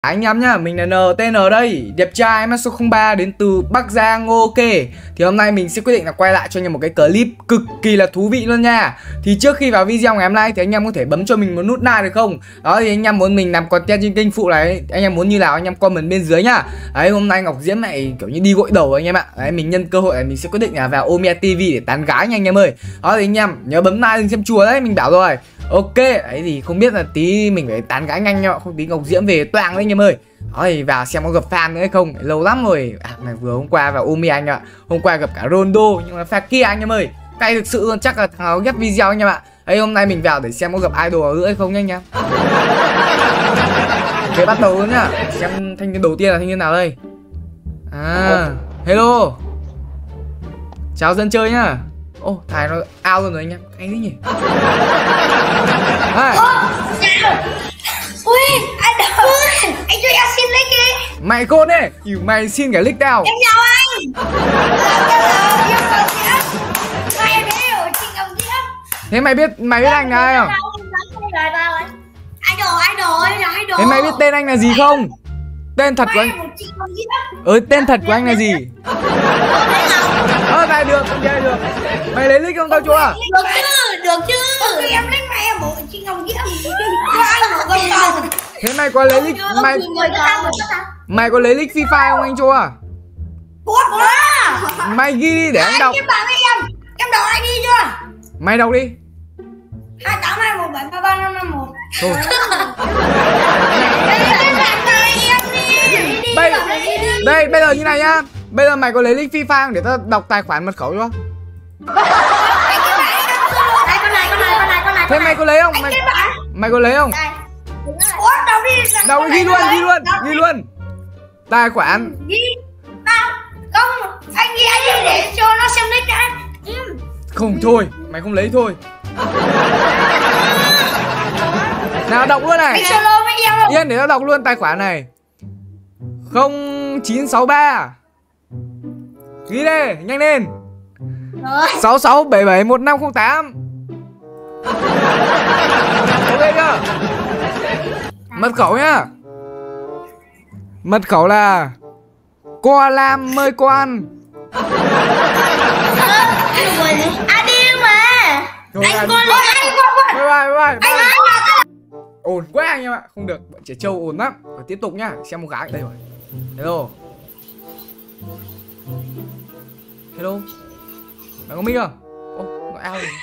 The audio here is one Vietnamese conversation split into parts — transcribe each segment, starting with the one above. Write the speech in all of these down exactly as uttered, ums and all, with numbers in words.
Anh em nhá, mình là en tê en đây, đẹp trai em số không ba đến từ Bắc Giang. Ok, thì hôm nay mình sẽ quyết định là quay lại cho anh em một cái clip cực kỳ là thú vị luôn nha. Thì trước khi vào video ngày hôm nay thì anh em có thể bấm cho mình một nút like được không? Đó, thì anh em muốn mình làm content trên kênh phụ này, anh em muốn như nào anh em comment bên dưới nhá. Đấy, hôm nay Ngọc Diễm này kiểu như đi gội đầu anh em ạ. Đấy, mình nhân cơ hội này mình sẽ quyết định là vào Omiya ti vi để tán gái nha anh em ơi. Đó thì anh em nhớ bấm like đừng xem chùa đấy, mình bảo rồi. Ok, đấy thì không biết là tí mình phải tán gái nhanh nhá, không tí Ngọc Diễm về toang đấy anh em ơi. Đó thì vào xem có gặp fan nữa hay không, lâu lắm rồi. À, này vừa hôm qua vào Omiya anh ạ. Hôm qua gặp cả Rondo nhưng mà pha kia anh em ơi. Cay thực sự luôn, chắc là thằng nào ghép video anh em ạ. Đấy, hôm nay mình vào để xem có gặp idol nữa hay không nha anh em. Ok, bắt đầu luôn nhá. Xem thanh niên đầu tiên là thanh niên nào đây. À, hello. Chào dân chơi nhá. Ô, oh, thằng nó out luôn rồi anh em. Hay thế nhỉ. À. Ui, anh đâu? Anh cho em xin lấy kì. Mày côn ấy, mày xin cái nick nào? Em chào anh. Mày em biết rồi, chị Ngọc Diễm. Thế mày biết mày biết anh là ai không? Idol, idol ơi, là idol. Thế mày biết tên anh là gì không? Tên thật của anh. Ừ, tên thật của anh là gì? Ờ, mày được, không chơi được. Mày lấy nick không tao chưa? Được chứ, được chứ. Em lấy mày em bộ chị Ngọc Diễm. Anh một con tàu. Thế mày có lấy nick mày mày có lấy nick Free Fire không anh chưa? Có có. Mày ghi đi để anh đọc. Em bảo với em. Em đọc ai đi chưa? Mày đọc đi. hai tám hai một bảy ba ba năm năm một. Thôi. Bây đây bây giờ như này nhá. Bây giờ mày có lấy nick Free Fire không để tao đọc tài khoản mật khẩu chưa? Thế mày có lấy không? Mày, mày có lấy không? Đâu ghi luôn, ghi luôn, ghi luôn. Tài khoản. Ghi. Không, anh ghi anh đi để cho nó xem nick đã. Không thôi, mày không lấy thôi. Nào đọc luôn này. Yên để tao đọc luôn tài khoản này. không chín sáu ba. Ghi đi, nhanh lên. sáu sáu bảy bảy một năm không tám. Ok chưa? Mật khẩu nhá. Mật khẩu là Qua Lam mời cô ăn. Anh đi mà. Anh con lên, anh con. Bye bye bye bye. Ổn quá anh em ạ. Không được, bọn trẻ trâu ổn lắm. Và tiếp tục nhá, xem một gái đây rồi. Hello. Hello. Mày có mic không? Ô, nó ao rồi.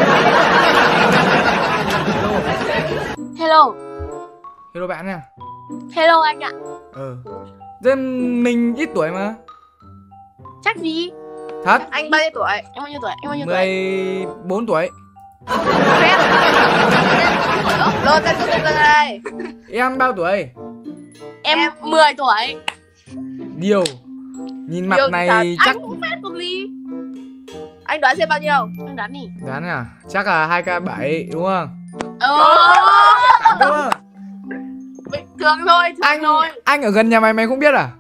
Hello. Hello. Hello bạn nha. Hello anh ạ. Ờ. Thế mình ít tuổi mà. Chắc gì? Thật. Anh bao nhiêu tuổi? Em bao nhiêu tuổi? Em bao nhiêu tuổi? mười bốn tuổi. Phép. Lô tên tôi tên đây. Em bao tuổi? Em mười tuổi. Điều. Nhìn mặt Điều này thật. chắc Anh cũng phép công ly. Anh đoán xem bao nhiêu? Anh đoán đi. đoán à? Chắc là hai k bảy đúng không? Ờ. Đúng không? Bình thường thôi, thường Anh thôi. anh ở gần nhà mày mày không biết à?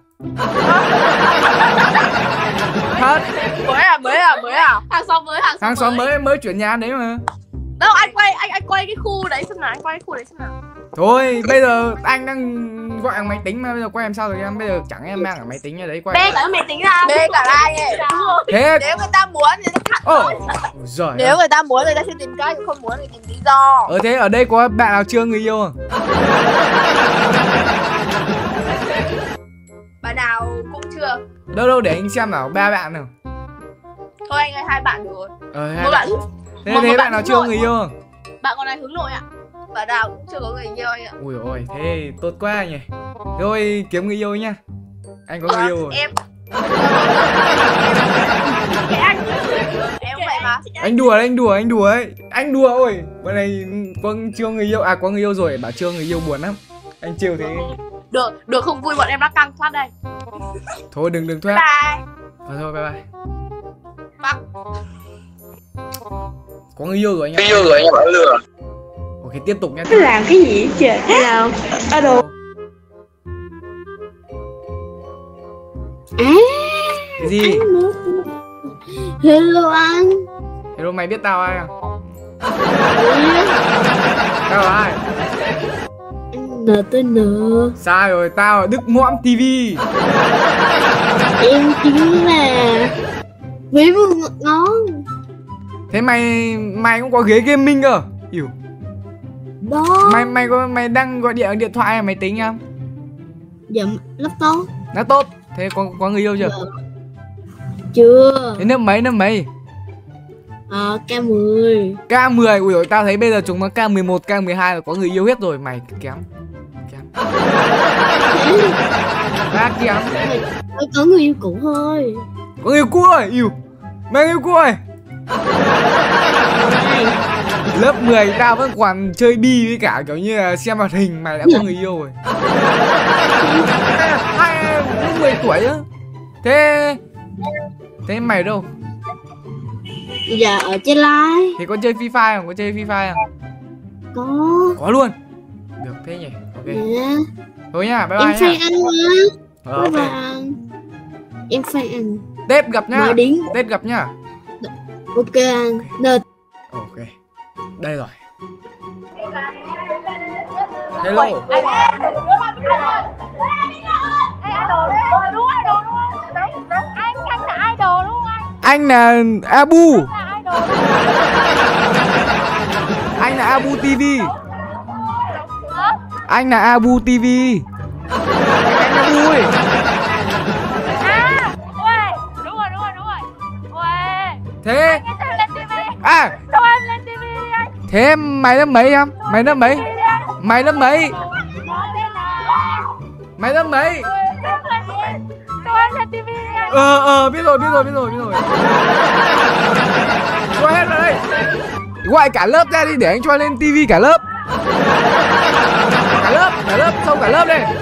Thật. Mới à, mới à, mới à. Hàng xóm mới, hàng xóm, Hàng xóm mới mới chuyển nhà đấy mà. Đâu, anh quay anh anh quay cái khu đấy xem nào, anh quay cái khu đấy xem nào. Thôi, bây giờ anh đang gọi bằng máy tính mà bây giờ quay làm sao được em? Bây giờ chẳng em mang cả máy tính ra đấy quay. Bê cả máy tính ra. Bê cả like ấy. Thế nếu người ta muốn thì Ồ, giời. Nếu người ta muốn người ta sẽ tìm cách, không muốn thì tìm lý do. Ờ thế ở đây có bạn nào chưa người yêu không? Bạn nào cũng chưa. Đâu đâu để anh xem nào, ba bạn nào. Thôi anh ơi, hai bạn được rồi. Ờ hai Một bạn. bạn. Thế một thế bạn bạn nào hướng chưa nội. người yêu không? Bạn còn này hướng nội ạ. Bạn nào cũng chưa có người yêu anh ạ. Ui ôi, thế tốt quá nhỉ. Thôi kiếm người yêu nhá. Anh có người À, yêu rồi. em. Cái anh em vậy mà. Anh đùa đấy, anh đùa, anh đùa ấy. Anh đùa ôi. Bọn này có chưa người yêu, à có người yêu rồi, bảo chưa người yêu buồn lắm. Anh trêu thế. Được, được không vui bọn em đã căng thoát đây. Thôi đừng đừng thoát. Bye. Thôi thôi bye bye. Bye. Có người yêu rồi anh ạ. Người yêu rồi anh bảo lừa. Ok tiếp tục nha. Nó làm cái gì trời? Hello. Alo. À, Cái gì? hello anh. Hello mày biết tao ai không? Tao là ai? Ừ. N T N. Sai rồi, tao là Đức Mõm ti vi. Em chính là với một ngón. Thế mày mày cũng có ghế gaming cơ. Hiểu. Đó. Mày mày có mày đang gọi điện điện thoại hay máy tính không? Dạ laptop. Laptop. Thế có có người yêu chưa? Dạ. Chưa. Thế lớp mấy lớp mấy? Ờ K mười. K mười. Ui dồi, tao thấy bây giờ chúng nó K mười một, K mười hai là có người yêu hết rồi, mày kém. Kém. Đã kém. Tôi có người yêu cũ thôi. Có người yêu cũ rồi, yêu. Mày yêu cũ rồi. Lớp mười tao vẫn còn chơi bi với cả kiểu như là xem hoạt hình, mày đã có người yêu rồi. Hai em cũng mười tuổi á. Thế Thế mày đâu? Dạ ở trên live. Thì có chơi Free Fire không? Có chơi Free Fire không? Có. Có luôn. Được thế nhỉ. Ok. Dạ. Thôi nhá, bye bye Em nhá. phải ăn mà. Ờ, Bye ok. bye. Em phải ăn. Tết gặp nhá. Nói đến. Tết gặp nhá. Ok anh. Nợ. Ok. Đây rồi. Hello. Anh là Abu. Anh là Abu ti vi. Anh là Abu ti vi. Anh là Abu ơi. Thế à, thế mày lớp mấy em? Mày lớp mấy? Mày lớp mấy? Mày lớp mấy? Ờ ờ biết rồi biết rồi biết rồi biết rồi. Cho hết vào đây. Gọi cả lớp ra đi để anh cho lên tivi cả lớp. Cả lớp, cả lớp, xong cả lớp đây.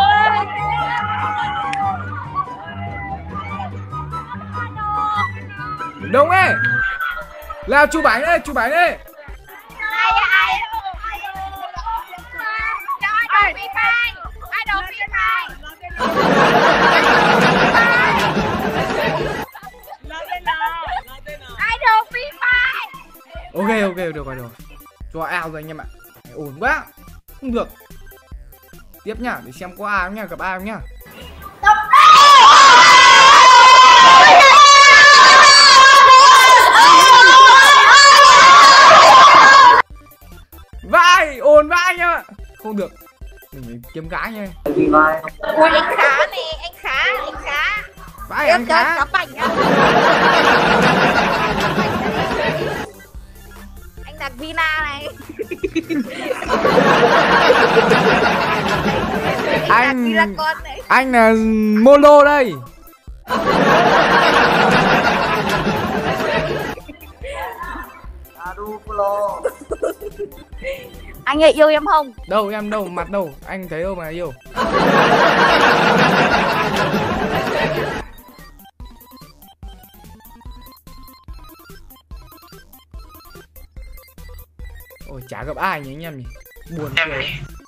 Đúng ấy. Nào chụp ảnh đây, chụp ảnh đây. Ok ok được rồi được. Cho ao rồi anh em ạ. Ổn quá. Không được. Tiếp nhá, để xem có ai không nhá, gặp ai không nhá. Vai, ổn vai nhá. Không được. Mình phải kiếm gái nha. Ôi anh Khá nè, anh Khá, anh Khá. Vai anh Khá. Cá bảnh à. Anh đặt Vina này. Anh Vina con này. Anh là Molo đây. Anh ơi yêu em không? Đâu em đâu, mặt đâu, anh thấy đâu mà yêu. Ôi chả gặp ai nhỉ anh em nhỉ. Buồn cười.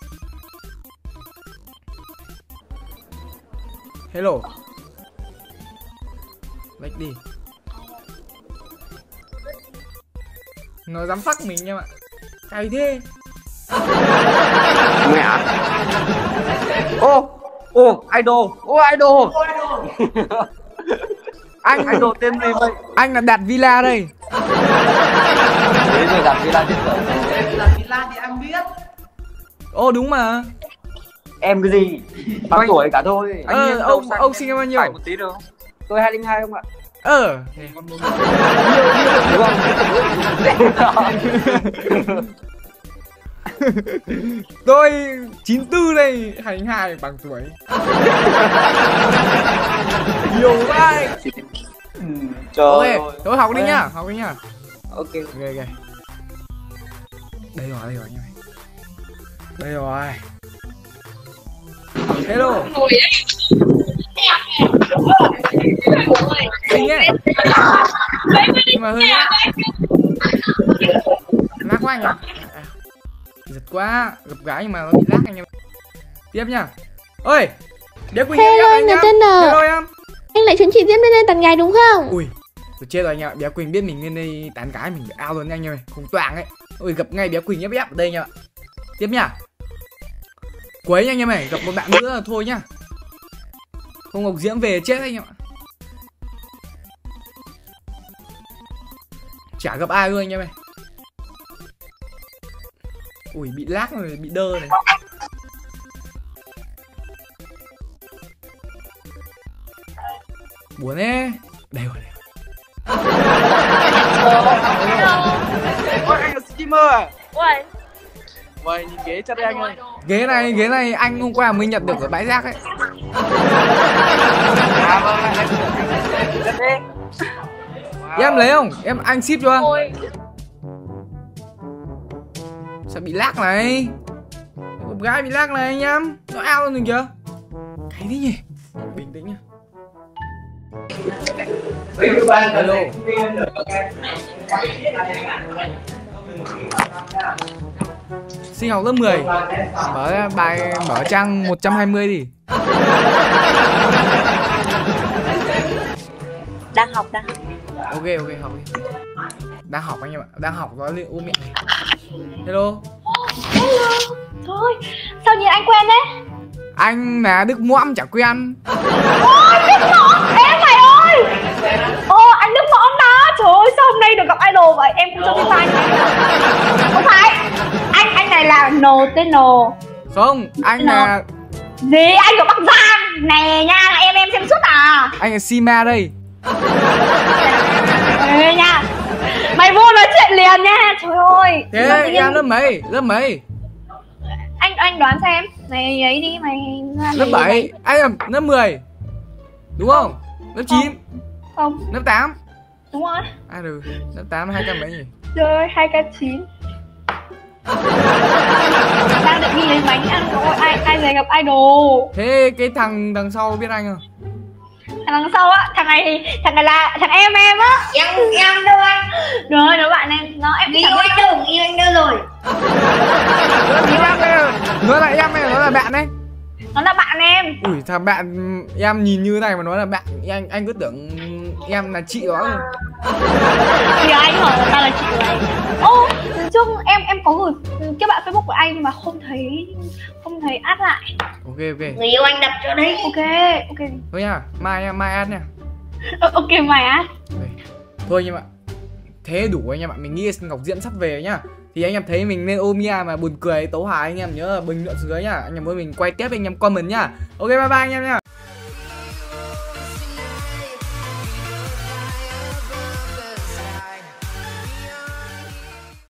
Hello. Lách đi. Nó dám phắc mình em ạ. Cày thế. Mẹ. Ô, ô, idol, ô idol. Anh Idol tên gì vậy? Anh là Đạt Villa đây. Đấy rồi đặt Villa tên rồi. Là Villa thì em biết. Ô đúng mà. Em cái gì? Bằng Anh- tuổi cả thôi. Ờ, Anh ông ông sinh năm bao nhiêu? Phải một tí được không? Tôi hai linh hai không ạ? Ờ. Đúng không? Tôi chín tư đây, hai mươi hai bằng tuổi. Nhiều vậy. Ừ, trời Ok, ơi. thôi học đi nhá, học đi nhá. Ok. Ok ok. Đây rồi, đây rồi nha. Đây rồi. Hello. Xinh nhé. Nhưng mà hơi lắc. Lắc quá anh ạ. À, giật quá, gặp gái nhưng mà nó bị lắc anh em. Tiếp nha. Ơi, Bé Quỳnh Hello em anh nhá. là tên N. Hello em. Anh lại chuẩn chị Diễm lên đây tặng gái đúng không? Ui, tôi chết rồi anh ạ. Bé Quỳnh biết mình lên đây tán gái mình phải ao luôn anh em ơi, không toàng ấy. Ui, gặp ngay Bé Quỳnh ép ép ở đây nha. Tiếp nha. Quấy nha anh em này, gặp một bạn nữa là thôi nhá. Không Ngọc Diễm về chết anh em ạ. Chả gặp ai luôn anh em này. Ui bị lag rồi, bị đơ này. Buồn ấy. Đây rồi, đây rồi. Ôi, anh là streamer à? Uầy. Uầy, nhìn ghế cho đây anh ơi. Ghế này, ghế này anh hôm qua mới nhặt được ở bãi rác ấy. À vâng, anh rất đi. Em lấy không? Em anh ship cho. Ôi. Sao bị lag này? Con gái bị lag này anh em. Nó ao luôn rồi kìa. Cái đi nhỉ? Bình tĩnh nhá. Hello. Sinh học lớp mười. Mở bài mở trang một trăm hai mươi đi. Đang học, đang học. Ok ok học đi. Đang học anh em ạ. Đang học nói lên ôm miệng này. Hello. Hello. Thôi, sao nhìn anh quen đấy? Anh là Đức Mõm chả quen. Ôi, Đức Mõm, em mày ơi. Ồ, anh Đức Mõm đó. Trời ơi, sao hôm nay được gặp idol vậy? Em cũng cho cái fan này. Không phải. Anh, anh này là N tên N. Không, anh là gì? Anh của Bắc Giang. Nè nha, là em em xem suốt à. anh là Sima đây. Ê nha. Mày vô nói chuyện liền nha. Trời ơi. Thế em lớp mấy? Lớp mấy? Anh anh đoán xem. Mày ấy đi, mày Lớp bảy. Anh là lớp mười. Đúng không? Lớp chín. Không. Lớp tám. Đúng rồi. À được, lớp tám hai trăm mấy nhỉ? Rồi, hai k chín. Đang định đi lấy bánh ăn rồi, ai ai về gặp idol. Thế cái thằng đằng sau biết anh không? Thằng đằng sau á, thằng này thằng này là thằng em em á. Em em đâu anh? Rồi, nó bạn em, nó em Người yêu anh đâu, người yêu anh đâu rồi? Nó là em này, nó là bạn đấy. Nó là bạn em. Ui thằng bạn em nhìn như thế này mà nói là bạn, anh anh cứ tưởng em là chị đó rồi. Thì anh hỏi là ta là chị của anh. Ô, trước em em có gửi cái bạn Facebook của anh nhưng mà không thấy không thấy add lại. Ok ok. Người yêu anh đặt cho đấy. Ok, ok. Thôi nha, mai nha, mai ăn nha. Ờ, ok mày add. Thôi anh em ạ. Thế đủ anh em ạ, mình nghĩ Ngọc Diễm sắp về nhá. Thì anh em thấy mình lên Omia mà buồn cười tấu hài anh em nhớ là bình luận dưới nhá. Anh em muốn mình quay tiếp anh em comment nhá. Ok bye bye anh em nhá.